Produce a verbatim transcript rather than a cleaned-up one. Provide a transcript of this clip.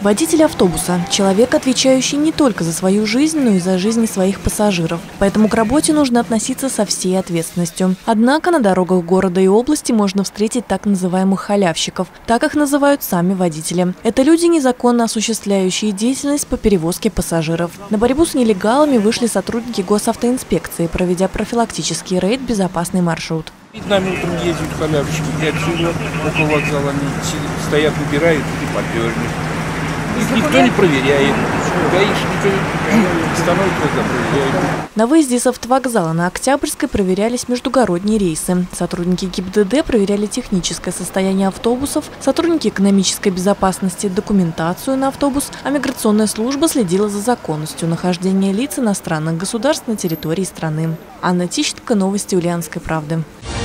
Водитель автобуса – человек, отвечающий не только за свою жизнь, но и за жизни своих пассажиров. Поэтому к работе нужно относиться со всей ответственностью. Однако на дорогах города и области можно встретить так называемых халявщиков. Так их называют сами водители. Это люди, незаконно осуществляющие деятельность по перевозке пассажиров. На борьбу с нелегалами вышли сотрудники госавтоинспекции, проведя профилактический рейд «Безопасный маршрут». Перед нами утром ездят халявщики, не отсюда, около вокзала, они стоят, выбирают и поперли. Их никто не проверяет. Гаишники становятся, когда проверяют. На выезде с автовокзала на Октябрьской проверялись междугородние рейсы. Сотрудники ГИБДД проверяли техническое состояние автобусов, сотрудники экономической безопасности – документацию на автобус, а миграционная служба следила за законностью нахождения лиц иностранных государств на территории страны. Анна Тищенко, новости Ульяновской правды.